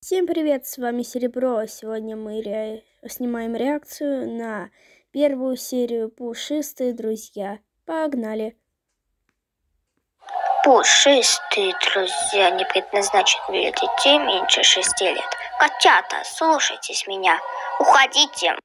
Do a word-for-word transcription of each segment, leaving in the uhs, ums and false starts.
Всем привет, с вами Серебро. Сегодня мы ре... снимаем реакцию на первую серию «Пушистые друзья». Погнали! Пушистые друзья не предназначены для детей меньше шести лет. Котята, слушайтесь меня. Уходите.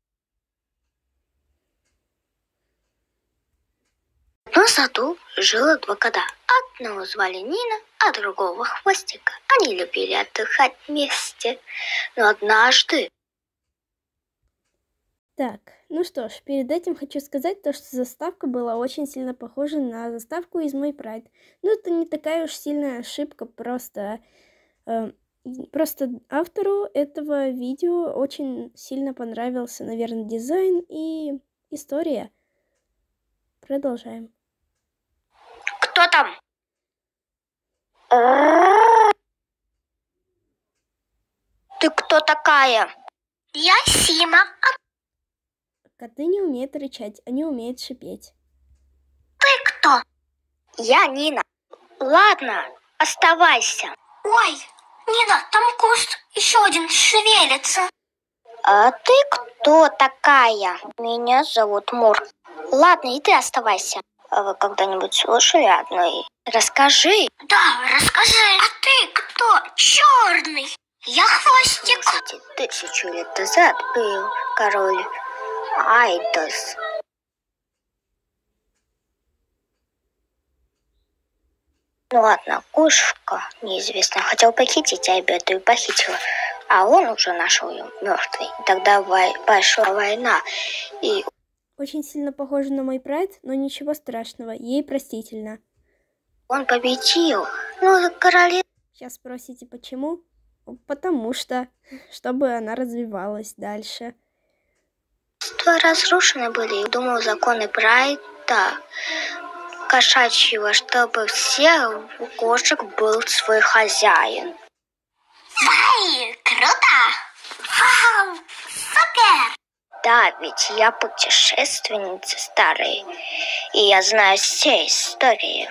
На саду жило два кота. Одного звали Нина, а другого Хвостика. Они любили отдыхать вместе. Но однажды... Так, ну что ж, перед этим хочу сказать то, что заставка была очень сильно похожа на заставку из My Pride. Ну, это не такая уж сильная ошибка, просто... Э, просто автору этого видео очень сильно понравился, наверное, дизайн и история. Продолжаем. Кто там? Ты кто такая? Я Сима. Коты не умеют рычать, они умеют шипеть. Ты кто? Я Нина. Ладно, оставайся. Ой, Нина, там куст еще один шевелится. А ты кто такая? Меня зовут Мур. Ладно, и ты оставайся. А вы когда-нибудь слышали одно? Расскажи. Да, расскажи. А ты кто? Черный. Я Хвостик. Слушайте, тысячу лет назад был король Айдос. Ну ладно, кошка неизвестно хотел похитить, а Бету и похитила. А он уже нашел ее мертвой. Тогда вой... пошла война. И... Очень сильно похоже на My Pride, но ничего страшного, ей простительно. Он победил. Ну, королева... Сейчас спросите, почему? Потому что, чтобы она развивалась дальше. Разрушены были, думал, законы Прайда кошачьего, чтобы всех у кошек был свой хозяин. Вай, круто! Вау, супер! Да, ведь я путешественница старая, и я знаю все истории.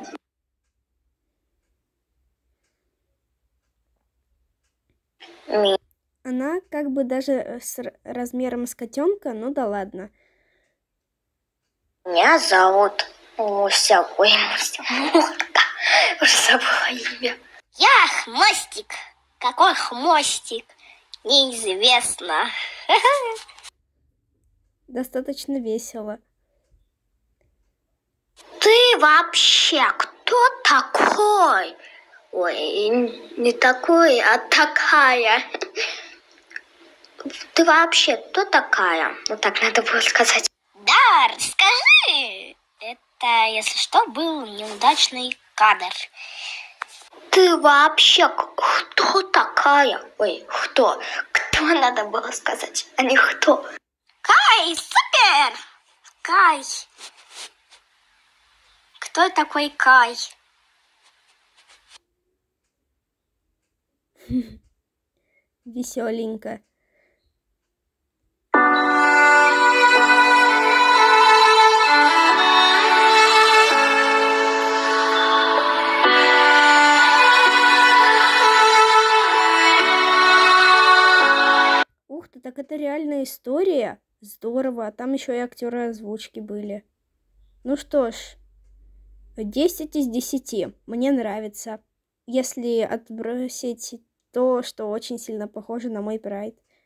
Ми... Она как бы даже с размером с котенка, ну да ладно. Меня зовут Муся. Ой, Муся, Мурка. Уже забыла имя. Я Хвостик. Какой Хвостик? Неизвестно. Достаточно весело. Ты вообще кто такой? Ой, не такой, а такая. Ты вообще кто такая? Вот так надо было сказать. Да, расскажи. Это, если что, был неудачный кадр. Ты вообще кто такая? Ой, кто? Кто надо было сказать, а не кто? Кай, супер! Кай. Кто такой Кай? Веселенько. Ух ты, так это реальная история? Здорово, там еще и актеры озвучки были. Ну что ж, десять из десяти. Мне нравится. Если отбросить то, что очень сильно похоже на My Pride.